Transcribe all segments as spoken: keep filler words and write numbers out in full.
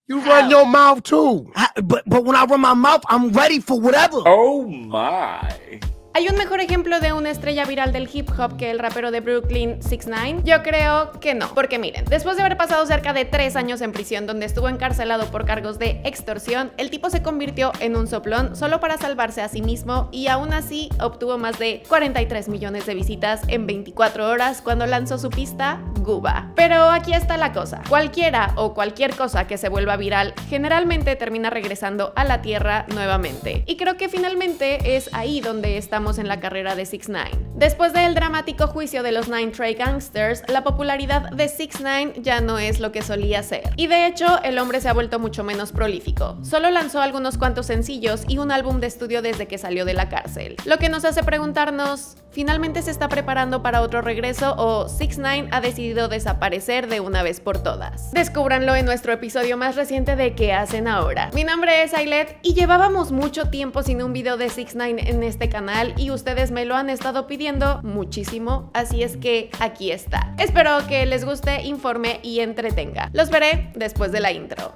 You How? Run your mouth too. I, but, but when I run my mouth, I'm ready for whatever. Oh my. ¿Hay un mejor ejemplo de una estrella viral del hip hop que el rapero de Brooklyn, six nine? Yo creo que no, porque miren, después de haber pasado cerca de tres años en prisión donde estuvo encarcelado por cargos de extorsión, el tipo se convirtió en un soplón solo para salvarse a sí mismo y aún así obtuvo más de cuarenta y tres millones de visitas en veinticuatro horas cuando lanzó su pista Guba. Pero aquí está la cosa, cualquiera o cualquier cosa que se vuelva viral generalmente termina regresando a la tierra nuevamente. Y creo que finalmente es ahí donde estamos en la carrera de six nine. Después del dramático juicio de los Nine Trey Gangsters, la popularidad de six nine ya no es lo que solía ser. Y de hecho, el hombre se ha vuelto mucho menos prolífico. Solo lanzó algunos cuantos sencillos y un álbum de estudio desde que salió de la cárcel. Lo que nos hace preguntarnos, ¿finalmente se está preparando para otro regreso o six nine ha decidido desaparecer de una vez por todas? Descúbranlo en nuestro episodio más reciente de ¿Qué hacen ahora? Mi nombre es Ailet y llevábamos mucho tiempo sin un video de six nine en este canal y ustedes me lo han estado pidiendo muchísimo, así es que aquí está. Espero que les guste, informe y entretenga. Los veré después de la intro.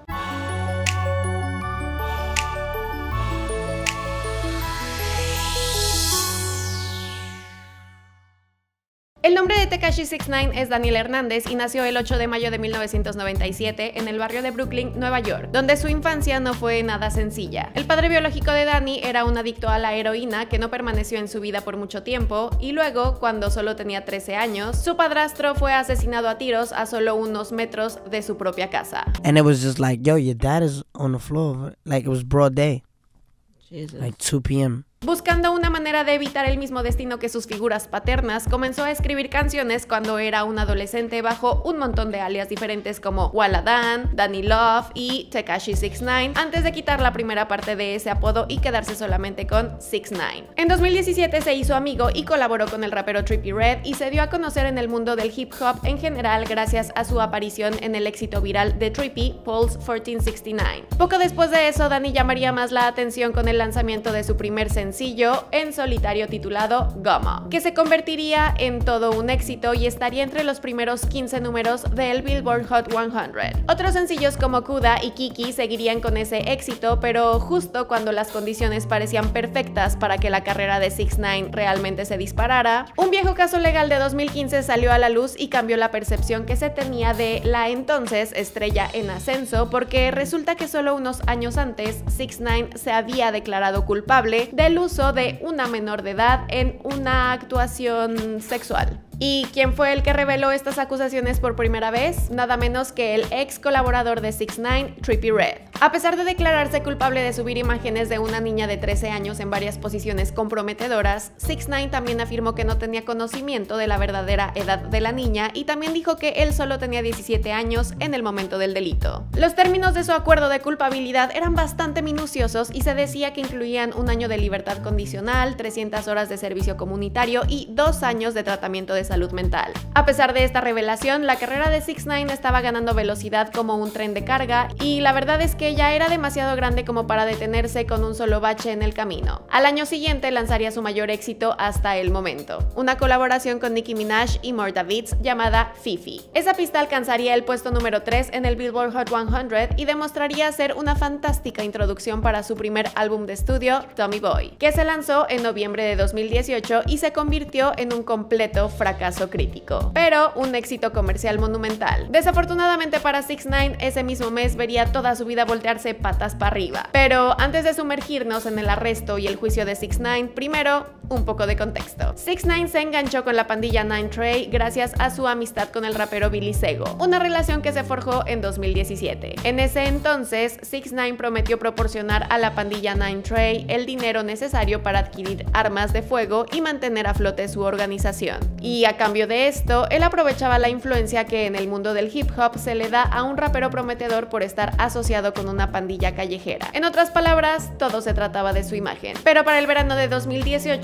El nombre de Tekashi six nine es Daniel Hernández y nació el ocho de mayo de mil novecientos noventa y siete en el barrio de Brooklyn, Nueva York, donde su infancia no fue nada sencilla. El padre biológico de Dani era un adicto a la heroína que no permaneció en su vida por mucho tiempo y luego, cuando solo tenía trece años, su padrastro fue asesinado a tiros a solo unos metros de su propia casa. And it was just like, yo, your dad is on the floor, like it was broad day, Jesus. Like two p m Buscando una manera de evitar el mismo destino que sus figuras paternas, comenzó a escribir canciones cuando era un adolescente bajo un montón de alias diferentes como Waladan, Danny Love y Tekashi six nine, antes de quitar la primera parte de ese apodo y quedarse solamente con six nine. En dos mil diecisiete se hizo amigo y colaboró con el rapero Trippie Redd y se dio a conocer en el mundo del hip hop en general gracias a su aparición en el éxito viral de Trippie, Pulse catorce sesenta y nueve. Poco después de eso, Danny llamaría más la atención con el lanzamiento de su primer sencillo en solitario titulado Goma, que se convertiría en todo un éxito y estaría entre los primeros quince números del Billboard Hot cien. Otros sencillos como Kuda y Kiki seguirían con ese éxito, pero justo cuando las condiciones parecían perfectas para que la carrera de six nine realmente se disparara, un viejo caso legal de dos mil quince salió a la luz y cambió la percepción que se tenía de la entonces estrella en ascenso, porque resulta que solo unos años antes six nine se había declarado culpable del uso de una menor de edad en una actuación sexual. ¿Y quién fue el que reveló estas acusaciones por primera vez? Nada menos que el ex colaborador de six nine, Trippie Redd. A pesar de declararse culpable de subir imágenes de una niña de trece años en varias posiciones comprometedoras, six nine también afirmó que no tenía conocimiento de la verdadera edad de la niña y también dijo que él solo tenía diecisiete años en el momento del delito. Los términos de su acuerdo de culpabilidad eran bastante minuciosos y se decía que incluían un año de libertad condicional, trescientas horas de servicio comunitario y dos años de tratamiento de salud mental. A pesar de esta revelación, la carrera de six nine estaba ganando velocidad como un tren de carga y la verdad es que ya era demasiado grande como para detenerse con un solo bache en el camino. Al año siguiente lanzaría su mayor éxito hasta el momento, una colaboración con Nicki Minaj y Morta Beats llamada Fifi. Esa pista alcanzaría el puesto número tres en el Billboard Hot cien y demostraría ser una fantástica introducción para su primer álbum de estudio, Tommy Boy, que se lanzó en noviembre de dos mil dieciocho y se convirtió en un completo fracaso crítico, pero un éxito comercial monumental. Desafortunadamente para six nine, ese mismo mes vería toda su vida voltearse patas para arriba. Pero antes de sumergirnos en el arresto y el juicio de six nine, primero, un poco de contexto. six nine se enganchó con la pandilla Nine Trey gracias a su amistad con el rapero Billy Sego, una relación que se forjó en dos mil diecisiete. En ese entonces, six nine prometió proporcionar a la pandilla Nine Trey el dinero necesario para adquirir armas de fuego y mantener a flote su organización. Y a cambio de esto, él aprovechaba la influencia que en el mundo del hip hop se le da a un rapero prometedor por estar asociado con una pandilla callejera. En otras palabras, todo se trataba de su imagen. Pero para el verano de dos mil dieciocho,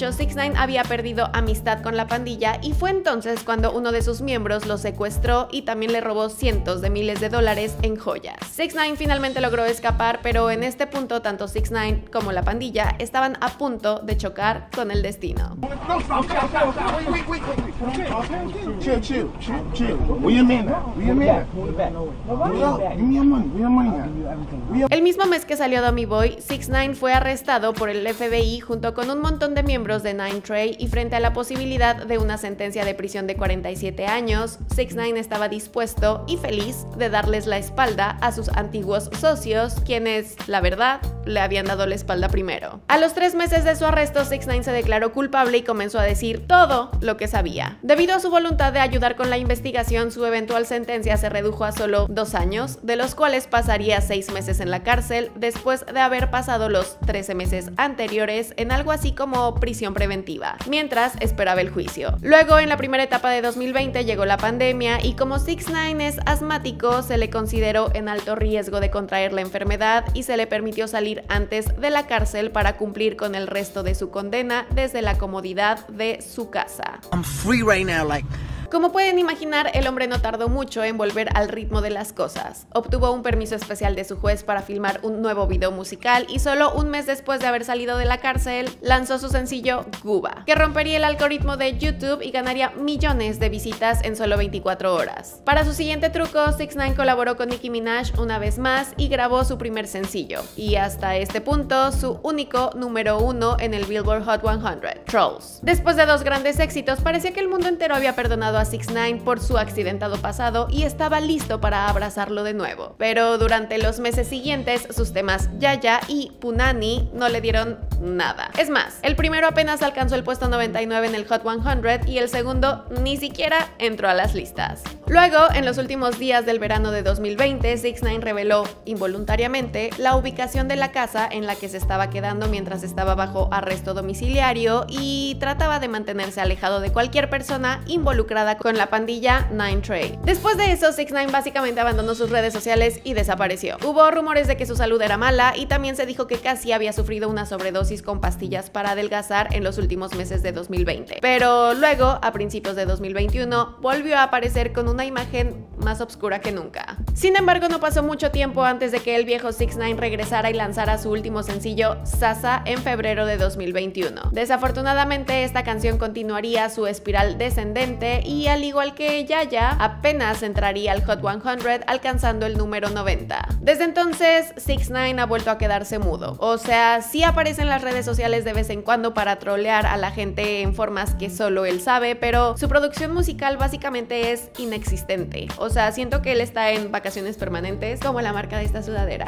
dieciocho, six ix nueve había perdido amistad con la pandilla y fue entonces cuando uno de sus miembros lo secuestró y también le robó cientos de miles de dólares en joyas. six ix nueve finalmente logró escapar, pero en este punto tanto six ix nueve como la pandilla estaban a punto de chocar con el destino. El mismo mes que salió Dummy Boy, six ix nueve fue arrestado por el F B I junto con un montón de miembros de Nine Trey y frente a la posibilidad de una sentencia de prisión de cuarenta y siete años, six ix nueve estaba dispuesto y feliz de darles la espalda a sus antiguos socios, quienes, la verdad, le habían dado la espalda primero. A los tres meses de su arresto, six ix nueve se declaró culpable y comenzó a decir todo lo que sabía. Debido a su voluntad de ayudar con la investigación, su eventual sentencia se redujo a solo dos años, de los cuales pasaría seis meses en la cárcel, después de haber pasado los trece meses anteriores en algo así como prisión preventiva, mientras esperaba el juicio. Luego, en la primera etapa de dos mil veinte, llegó la pandemia y como six ix nueve es asmático, se le consideró en alto riesgo de contraer la enfermedad y se le permitió salir antes de la cárcel para cumplir con el resto de su condena desde la comodidad de su casa. I'm free right now, like... Como pueden imaginar, el hombre no tardó mucho en volver al ritmo de las cosas. Obtuvo un permiso especial de su juez para filmar un nuevo video musical y solo un mes después de haber salido de la cárcel, lanzó su sencillo Guba, que rompería el algoritmo de YouTube y ganaría millones de visitas en solo veinticuatro horas. Para su siguiente truco, six ix nueve colaboró con Nicki Minaj una vez más y grabó su primer sencillo, y hasta este punto, su único número uno en el Billboard Hot cien, Trolls. Después de dos grandes éxitos, parecía que el mundo entero había perdonado a six ix nueve por su accidentado pasado y estaba listo para abrazarlo de nuevo. Pero durante los meses siguientes, sus temas Yaya y Punani no le dieron nada. Es más, el primero apenas alcanzó el puesto noventa y nueve en el Hot cien y el segundo ni siquiera entró a las listas. Luego, en los últimos días del verano de dos mil veinte, six ix nueve reveló, involuntariamente, la ubicación de la casa en la que se estaba quedando mientras estaba bajo arresto domiciliario y trataba de mantenerse alejado de cualquier persona involucrada con la pandilla Nine Trey. Después de eso, six ix nueve básicamente abandonó sus redes sociales y desapareció. Hubo rumores de que su salud era mala y también se dijo que casi había sufrido una sobredosis con pastillas para adelgazar en los últimos meses de dos mil veinte. Pero luego, a principios de dos mil veintiuno, volvió a aparecer con una imagen más oscura que nunca. Sin embargo, no pasó mucho tiempo antes de que el viejo six ix nueve regresara y lanzara su último sencillo, Sasa, en febrero de dos mil veintiuno. Desafortunadamente, esta canción continuaría su espiral descendente y, al igual que Yaya, apenas entraría al Hot cien alcanzando el número noventa. Desde entonces, six ix nueve ha vuelto a quedarse mudo. O sea, sí aparece en las redes sociales de vez en cuando para trolear a la gente en formas que solo él sabe, pero su producción musical básicamente es inexistente. O sea, siento que él está en vacaciones permanentes, como la marca de esta sudadera.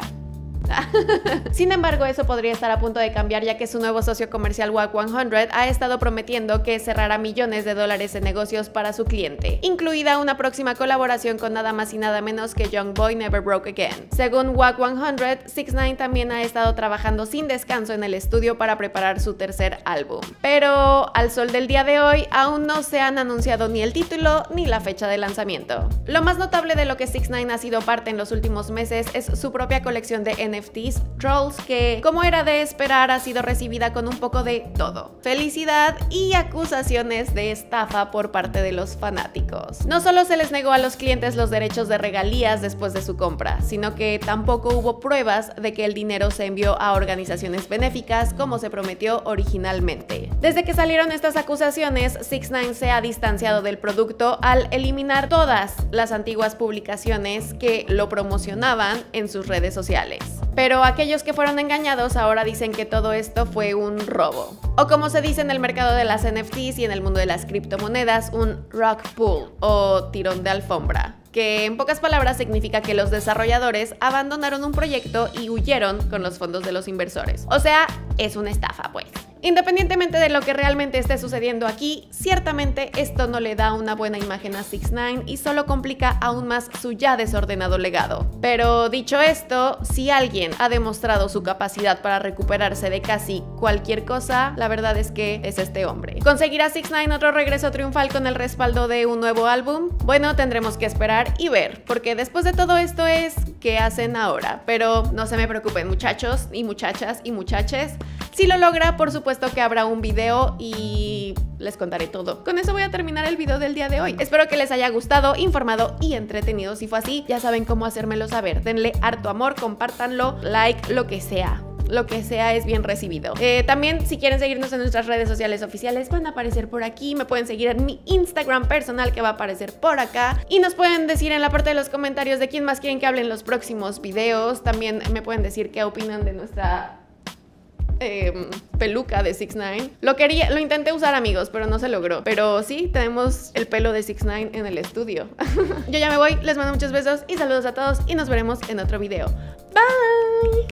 Sin embargo, eso podría estar a punto de cambiar, ya que su nuevo socio comercial Wack cien ha estado prometiendo que cerrará millones de dólares en negocios para su cliente, incluida una próxima colaboración con nada más y nada menos que Young Boy Never Broke Again. Según Wack cien, six ix nueve también ha estado trabajando sin descanso en el estudio para preparar su tercer álbum. Pero al sol del día de hoy aún no se han anunciado ni el título ni la fecha de lanzamiento. Lo más notable de lo que six ix nueve ha sido parte en los últimos meses es su propia colección de N F Ts, Trolls, que, como era de esperar, ha sido recibida con un poco de todo: felicidad y acusaciones de estafa por parte de los fanáticos. No solo se les negó a los clientes los derechos de regalías después de su compra, sino que tampoco hubo pruebas de que el dinero se envió a organizaciones benéficas como se prometió originalmente. Desde que salieron estas acusaciones, six ix nueve se ha distanciado del producto al eliminar todas las antiguas publicaciones que lo promocionaban en sus redes sociales. Pero aquellos que fueron engañados ahora dicen que todo esto fue un robo, o como se dice en el mercado de las N F Ts y en el mundo de las criptomonedas, un rug pull o tirón de alfombra, que en pocas palabras significa que los desarrolladores abandonaron un proyecto y huyeron con los fondos de los inversores. O sea, es una estafa, pues. Independientemente de lo que realmente esté sucediendo aquí, ciertamente esto no le da una buena imagen a six ix nueve y solo complica aún más su ya desordenado legado. Pero dicho esto, si alguien ha demostrado su capacidad para recuperarse de casi cualquier cosa, la verdad es que es este hombre. ¿Conseguirá six ix-nine otro regreso triunfal con el respaldo de un nuevo álbum? Bueno, tendremos que esperar y ver, porque después de todo esto es ¿qué hacen ahora? Pero no se me preocupen, muchachos y muchachas y muchaches. Si lo logra, por supuesto que habrá un video y les contaré todo. Con eso voy a terminar el video del día de hoy. Espero que les haya gustado, informado y entretenido. Si fue así, ya saben cómo hacérmelo saber. Denle harto amor, compártanlo, like, lo que sea. Lo que sea es bien recibido. Eh, también, si quieren seguirnos en nuestras redes sociales oficiales, van a aparecer por aquí. Me pueden seguir en mi Instagram personal, que va a aparecer por acá. Y nos pueden decir en la parte de los comentarios de quién más quieren que hable en los próximos videos. También me pueden decir qué opinan de nuestra Eh, peluca de six ix-nine. Lo quería, lo intenté usar, amigos, pero no se logró. Pero sí, tenemos el pelo de six ix-nine en el estudio. Yo ya me voy, les mando muchos besos y saludos a todos y nos veremos en otro video. Bye.